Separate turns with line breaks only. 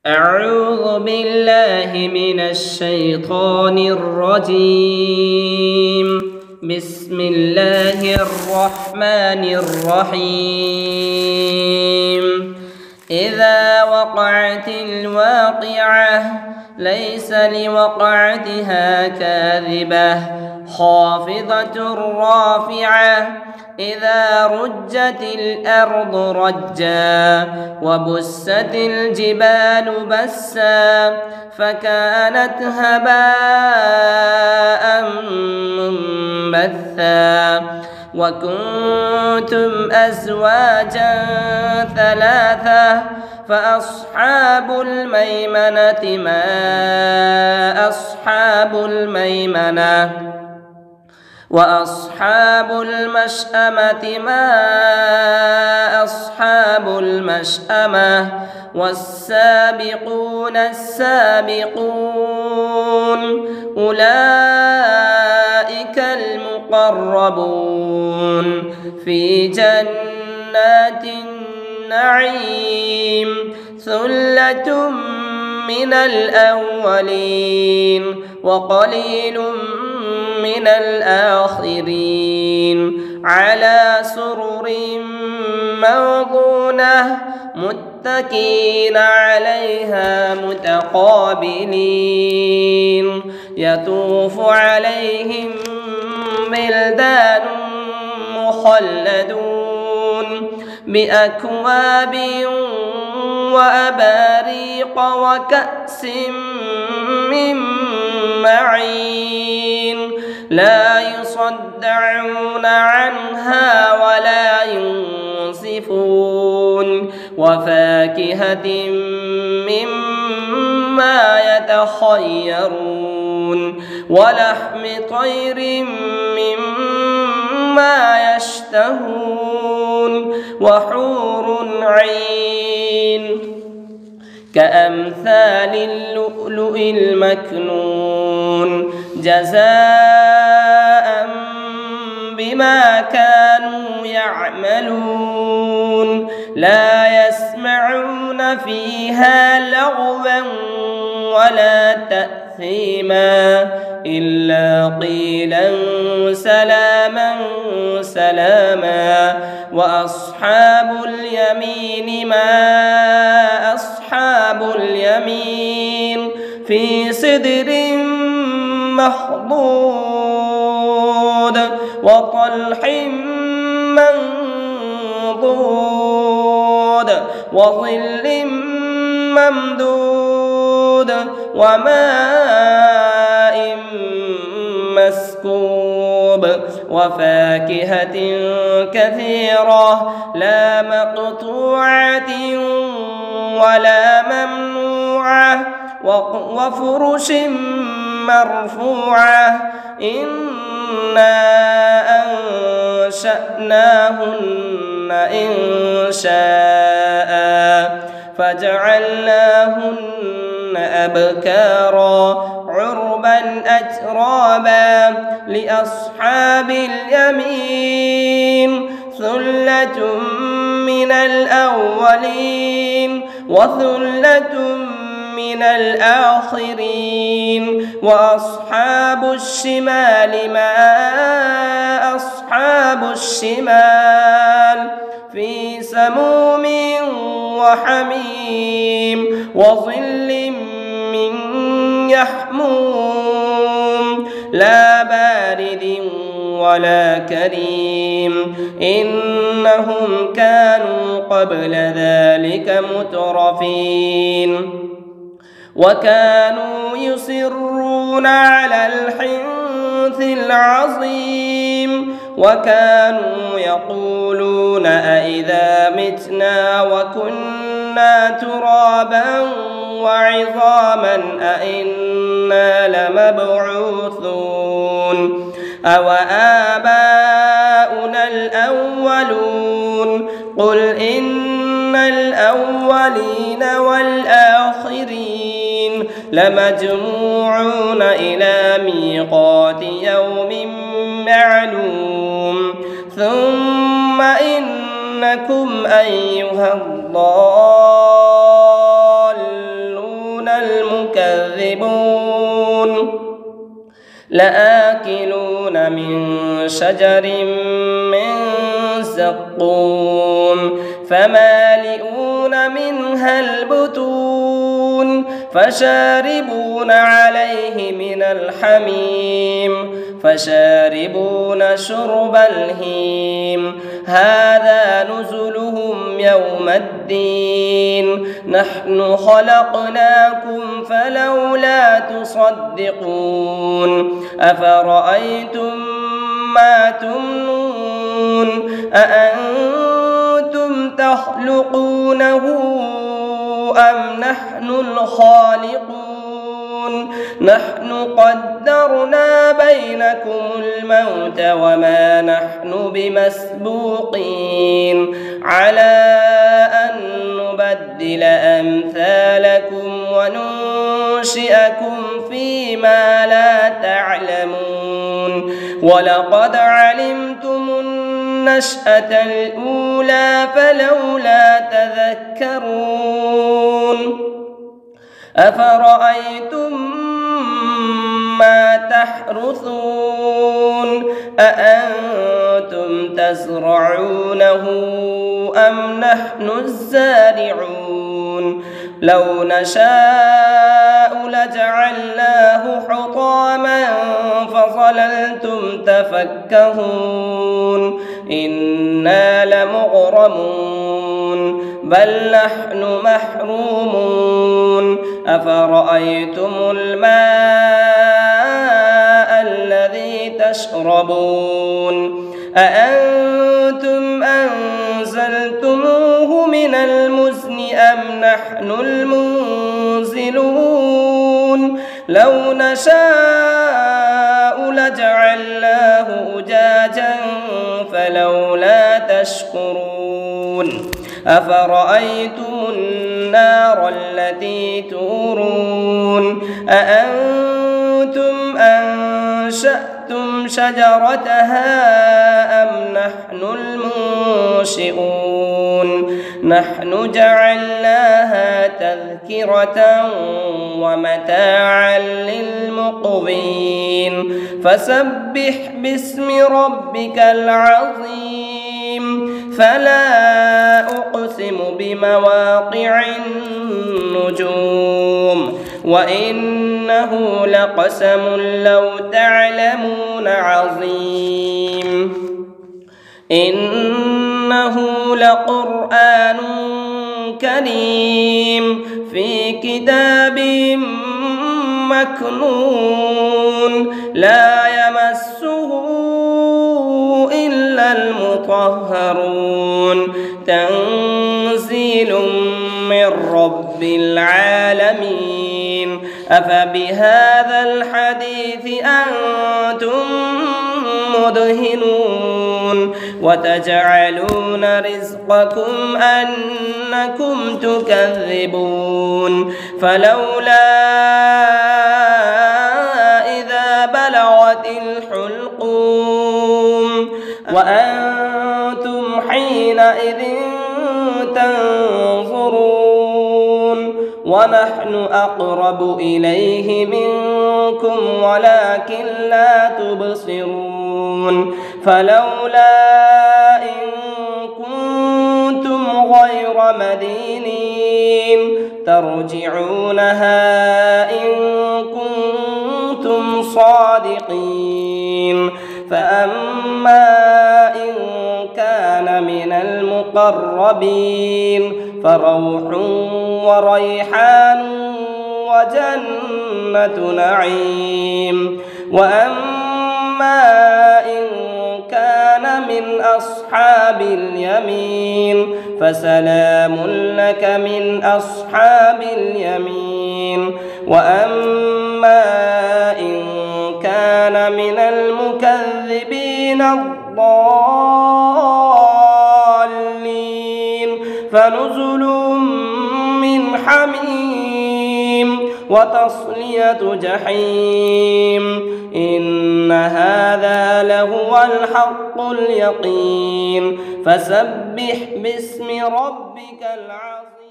أعوذ بالله من الشيطان الرجيم. بسم الله الرحمن الرحيم. إذا وقعت الواقعة ليس لوقعتها كاذبة خافضة رافعة إذا رجت الأرض رجا وبست الجبال بسا فكانت هباء منبثا وكنتم أزواجا ثلاثة فأصحاب الميمنة ما أصحاب الميمنة وأصحاب المشأمة ما أصحاب المشأمة والسابقون السابقون أولئك المقربون في جنات النعيم ثلة من الأولين وقليل من الآخرين على سرر موضونة متكئين عليها متقابلين يطوف عليهم ولدان مخلدون بأكواب وأباريق وكأس من معين لا يصدعون عنها ولا ينصفون وفاكهة مما يتخيرون ولحم طير مما يشتهون وحور عين كأمثال اللؤلؤ المكنون جزاء بما كانوا يعملون لا يسمعون فيها لغوا ولا تأثيما إلا قيلا سلاما سلاما وأصحاب اليمين ما أصحاب اليمين في سدر مخضود وطلح منضود وظل ممدود وماء مسكوب وفاكهة كثيرة لا مقطوعة ولا ممنوعة وفرش مرفوعة إنا أنشأناهن إنشاء فجعلناهن أبكارا عربا أترابا لأصحاب اليمين ثلة من الأولين وثلة من الآخرين وأصحاب الشمال ما أصحاب الشمال في سموم وحميم وظل من يحموم لا بارد ولا كريم إنهم كانوا قبل ذلك مترفين وكانوا يصرون على الحنث العظيم وكانوا يقولون أئذا متنا وكنا ترابا وعظاما أئنا لمبعوثون أو آباؤنا الأولون قل إن الأولين والآخرين لمجموعون إلى ميقات يوم معلوم ثم إنكم أيها الضالون تكذبون لآكلون من شجر من زقوم فمالئون منها البطون فشاربون عليه من الحميم فشاربون شرب الهيم هذا نزلهم يوم الدين نحن خلقناكم فلولا تصدقون أفرأيتم ما تمنون أأنتم تخلقونه أم نحن الخالقون نحن قدرنا بينكم الموت وما نحن بمسبوقين على أن نبدل أمثالكم وننشئكم فيما لا تعلمون ولقد علمتم النشأة الأولى فلولا تذكرون أفرأيتم ما تحرثون أأنتم تزرعونه أم نحن الزارعون لو نشاء لجعلناه حطاما فظللتم تفكهون إنا لمغرمون بل نحن محرومون أفرأيتم الماء الذي تشربون أأنتم أنزلتموه من المزن أم نحن المنزلون لو نشاء لجعلناه أجاجا فلولا تشكرون أفرأيتم النار التي تورون أأنتم أنشأتم شجرتها أم نحن المنشئون نحن جعلناها تذكرة ومتاعا للمقوين فسبح باسم ربك العظيم فلا أقسم بمواقع النجوم وإنه لقسم لو تعلمون عظيم إنه لقرآن كريم في كتاب مكنون لا يمسه إلا المطهرون تنزيل من رب العالمين أفبهذا الحديث أنتم مدهنون وتجعلون رزقكم أنكم تكذبون فلولا إذا بلغت الحلقوم وأنتم حينئذ تنظرون ونحن أقرب إليه منكم ولكن لا تبصرون فلولا إن كنتم غير مدينين ترجعونها إن كنتم صادقين فأما إن كان من المقربين فروح وريحان وجنة نعيم وأما إن كان من أصحاب اليمين فسلام لك من أصحاب اليمين وأما إن كان من المكذبين الضالين فنزل من حميم وتصلية جحيم إن هذا لهو الحق اليقين فسبح باسم ربك العظيم.